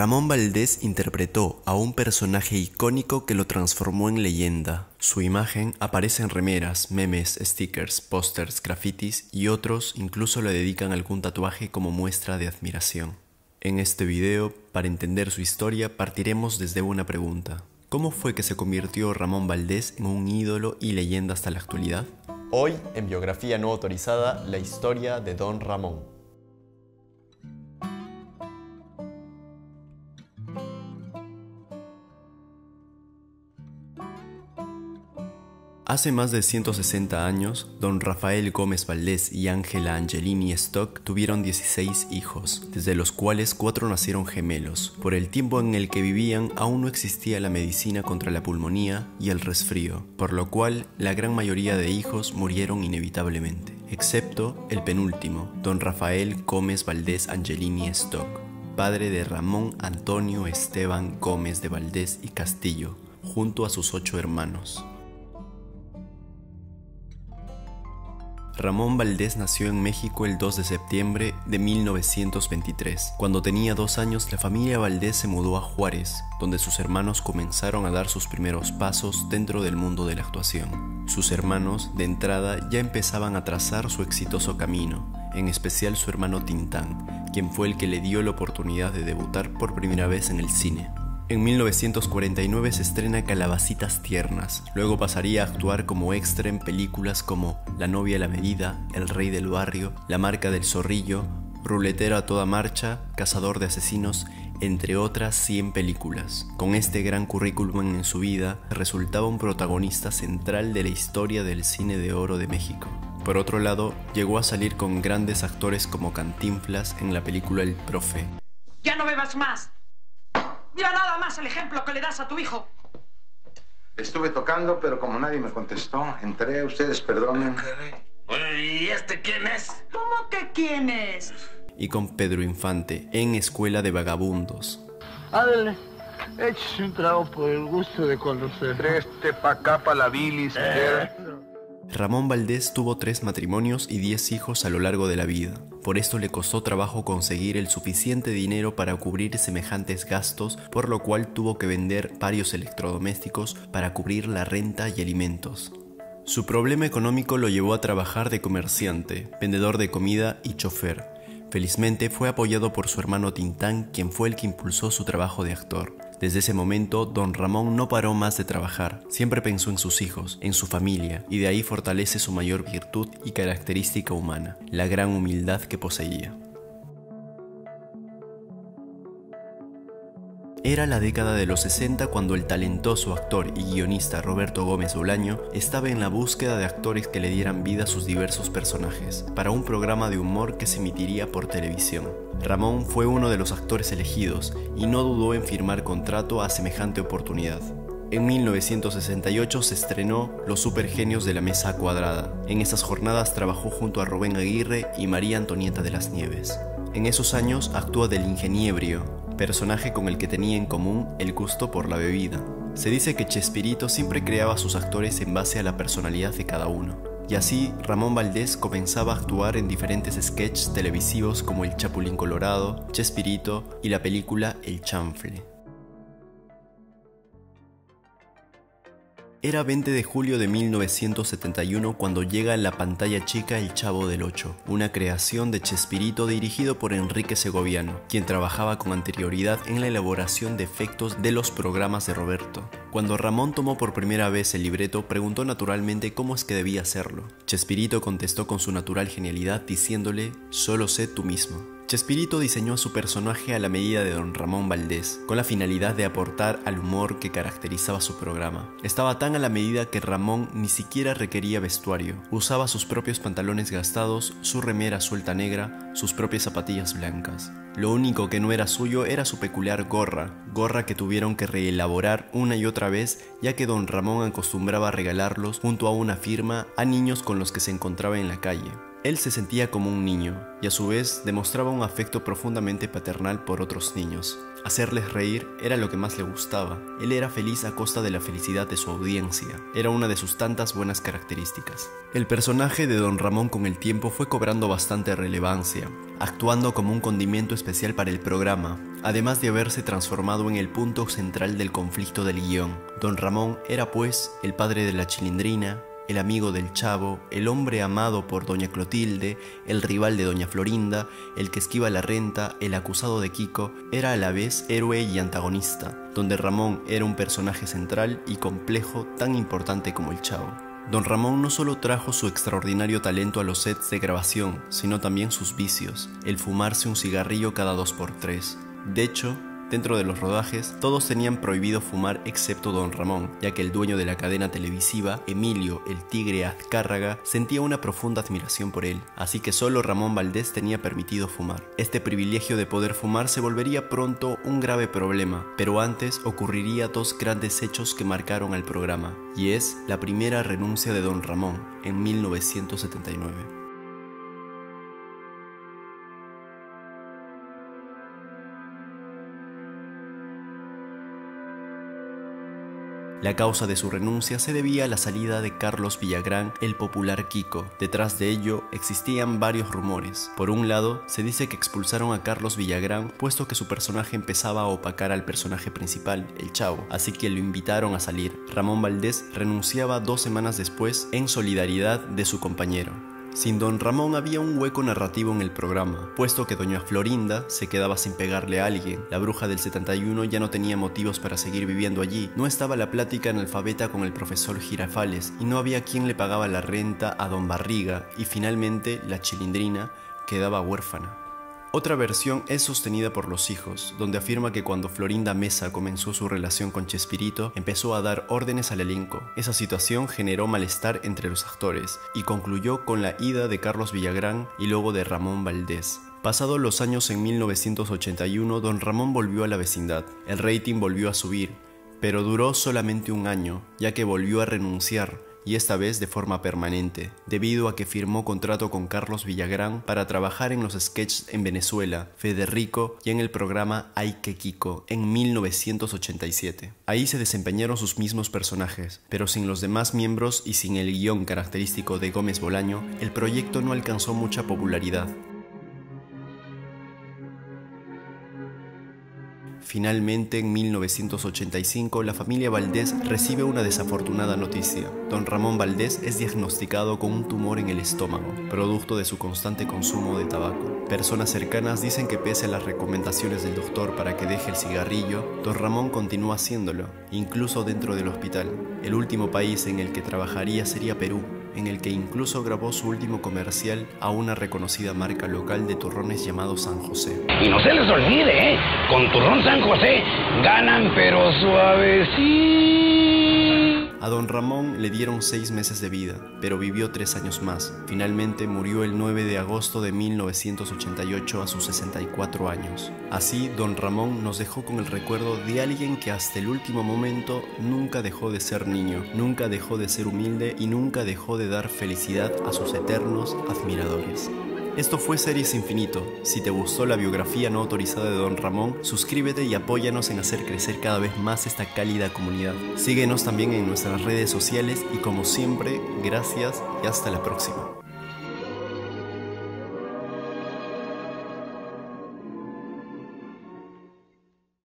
Ramón Valdés interpretó a un personaje icónico que lo transformó en leyenda. Su imagen aparece en remeras, memes, stickers, pósters, grafitis y otros incluso le dedican algún tatuaje como muestra de admiración. En este video, para entender su historia, partiremos desde una pregunta. ¿Cómo fue que se convirtió Ramón Valdés en un ídolo y leyenda hasta la actualidad? Hoy, en Biografía No Autorizada, la historia de Don Ramón. Hace más de 160 años, don Rafael Gómez Valdés y Ángela Angelini Stock tuvieron 16 hijos, desde los cuales 4 nacieron gemelos. Por el tiempo en el que vivían, aún no existía la medicina contra la pulmonía y el resfrío, por lo cual la gran mayoría de hijos murieron inevitablemente, excepto el penúltimo, don Rafael Gómez Valdés Angelini Stock, padre de Ramón Antonio Esteban Gómez de Valdés y Castillo, junto a sus 8 hermanos. Ramón Valdés nació en México el 2 de septiembre de 1923. Cuando tenía 2 años, la familia Valdés se mudó a Juárez, donde sus hermanos comenzaron a dar sus primeros pasos dentro del mundo de la actuación. Sus hermanos, de entrada, ya empezaban a trazar su exitoso camino, en especial su hermano Tintán, quien fue el que le dio la oportunidad de debutar por primera vez en el cine. En 1949 se estrena Calabacitas Tiernas, luego pasaría a actuar como extra en películas como La novia a la medida, El rey del barrio, La marca del zorrillo, Ruletero a toda marcha, Cazador de asesinos, entre otras 100 películas. Con este gran currículum en su vida, resultaba un protagonista central de la historia del cine de oro de México. Por otro lado, llegó a salir con grandes actores como Cantinflas en la película El Profe. ¡Ya no bebas más! Mira nada más el ejemplo que le das a tu hijo. Estuve tocando, pero como nadie me contestó, entré. Ustedes perdonen. ¿Y este quién es? ¿Cómo que quién es? Y con Pedro Infante en Escuela de Vagabundos. Ándale, échese un trago por el gusto de conocer. Preste pa' acá, pa' la bilis. Ramón Valdés tuvo 3 matrimonios y 10 hijos a lo largo de la vida. Por esto le costó trabajo conseguir el suficiente dinero para cubrir semejantes gastos, por lo cual tuvo que vender varios electrodomésticos para cubrir la renta y alimentos. Su problema económico lo llevó a trabajar de comerciante, vendedor de comida y chofer. Felizmente fue apoyado por su hermano Tintán, quien fue el que impulsó su trabajo de actor. Desde ese momento, don Ramón no paró más de trabajar, siempre pensó en sus hijos, en su familia, y de ahí fortalece su mayor virtud y característica humana, la gran humildad que poseía. Era la década de los 60 cuando el talentoso actor y guionista Roberto Gómez Bolaño estaba en la búsqueda de actores que le dieran vida a sus diversos personajes, para un programa de humor que se emitiría por televisión. Ramón fue uno de los actores elegidos y no dudó en firmar contrato a semejante oportunidad. En 1968 se estrenó Los Supergenios de la Mesa Cuadrada. En esas jornadas trabajó junto a Rubén Aguirre y María Antonieta de las Nieves. En esos años actúa del ingeniebrio, personaje con el que tenía en común el gusto por la bebida. Se dice que Chespirito siempre creaba a sus actores en base a la personalidad de cada uno. Y así, Ramón Valdés comenzaba a actuar en diferentes sketches televisivos como El Chapulín Colorado, Chespirito y la película El Chanfle. Era 20 de julio de 1971 cuando llega a la pantalla chica El Chavo del Ocho, una creación de Chespirito dirigido por Enrique Segoviano, quien trabajaba con anterioridad en la elaboración de efectos de los programas de Roberto. Cuando Ramón tomó por primera vez el libreto, preguntó naturalmente cómo es que debía hacerlo. Chespirito contestó con su natural genialidad diciéndole: «Solo sé tú mismo». Chespirito diseñó a su personaje a la medida de don Ramón Valdés, con la finalidad de aportar al humor que caracterizaba su programa. Estaba tan a la medida que Ramón ni siquiera requería vestuario. Usaba sus propios pantalones gastados, su remera suelta negra, sus propias zapatillas blancas. Lo único que no era suyo era su peculiar gorra que tuvieron que reelaborar una y otra vez, ya que don Ramón acostumbraba a regalarlos junto a una firma a niños con los que se encontraba en la calle. Él se sentía como un niño y a su vez demostraba un afecto profundamente paternal por otros niños. Hacerles reír era lo que más le gustaba. Él era feliz a costa de la felicidad de su audiencia. Era una de sus tantas buenas características. El personaje de Don Ramón con el tiempo fue cobrando bastante relevancia, actuando como un condimento especial para el programa, además de haberse transformado en el punto central del conflicto del guión. Don Ramón era pues el padre de la Chilindrina, el amigo del Chavo, el hombre amado por doña Clotilde, el rival de doña Florinda, el que esquiva la renta, el acusado de Kiko. Era a la vez héroe y antagonista, donde Ramón era un personaje central y complejo tan importante como el Chavo. Don Ramón no solo trajo su extraordinario talento a los sets de grabación, sino también sus vicios, el fumarse un cigarrillo cada 2x3. De hecho, dentro de los rodajes, todos tenían prohibido fumar excepto Don Ramón, ya que el dueño de la cadena televisiva, Emilio el Tigre Azcárraga, sentía una profunda admiración por él, así que solo Ramón Valdés tenía permitido fumar. Este privilegio de poder fumar se volvería pronto un grave problema, pero antes ocurriría dos grandes hechos que marcaron al programa, y es la primera renuncia de Don Ramón en 1979. La causa de su renuncia se debía a la salida de Carlos Villagrán, el popular Kiko. Detrás de ello existían varios rumores. Por un lado, se dice que expulsaron a Carlos Villagrán puesto que su personaje empezaba a opacar al personaje principal, el Chavo, así que lo invitaron a salir. Ramón Valdés renunciaba 2 semanas después en solidaridad de su compañero. Sin Don Ramón había un hueco narrativo en el programa, puesto que doña Florinda se quedaba sin pegarle a alguien. La bruja del 71 ya no tenía motivos para seguir viviendo allí. No estaba la plática analfabeta con el profesor Girafales y no había quien le pagaba la renta a Don Barriga, y finalmente la Chilindrina quedaba huérfana. Otra versión es sostenida por los hijos, donde afirma que cuando Florinda Mesa comenzó su relación con Chespirito, empezó a dar órdenes al elenco. Esa situación generó malestar entre los actores y concluyó con la ida de Carlos Villagrán y luego de Ramón Valdés. Pasados los años, en 1981, Don Ramón volvió a la vecindad. El rating volvió a subir, pero duró solamente un año, ya que volvió a renunciar, y esta vez de forma permanente, debido a que firmó contrato con Carlos Villagrán para trabajar en los sketches en Venezuela, Federico y en el programa Ay que Kiko en 1987. Ahí se desempeñaron sus mismos personajes, pero sin los demás miembros y sin el guión característico de Gómez Bolaño, el proyecto no alcanzó mucha popularidad. Finalmente, en 1985, la familia Valdés recibe una desafortunada noticia. Don Ramón Valdés es diagnosticado con un tumor en el estómago, producto de su constante consumo de tabaco. Personas cercanas dicen que pese a las recomendaciones del doctor para que deje el cigarrillo, Don Ramón continúa haciéndolo, incluso dentro del hospital. El último país en el que trabajaría sería Perú, en el que incluso grabó su último comercial a una reconocida marca local de turrones llamado San José. Y no se les olvide, con Turrón San José ganan pero suavecito. A Don Ramón le dieron 6 meses de vida, pero vivió 3 años más. Finalmente murió el 9 de agosto de 1988 a sus 64 años. Así, Don Ramón nos dejó con el recuerdo de alguien que hasta el último momento nunca dejó de ser niño, nunca dejó de ser humilde y nunca dejó de dar felicidad a sus eternos admiradores. Esto fue Series Infinito. Si te gustó la biografía no autorizada de Don Ramón, suscríbete y apóyanos en hacer crecer cada vez más esta cálida comunidad. Síguenos también en nuestras redes sociales y, como siempre, gracias y hasta la próxima.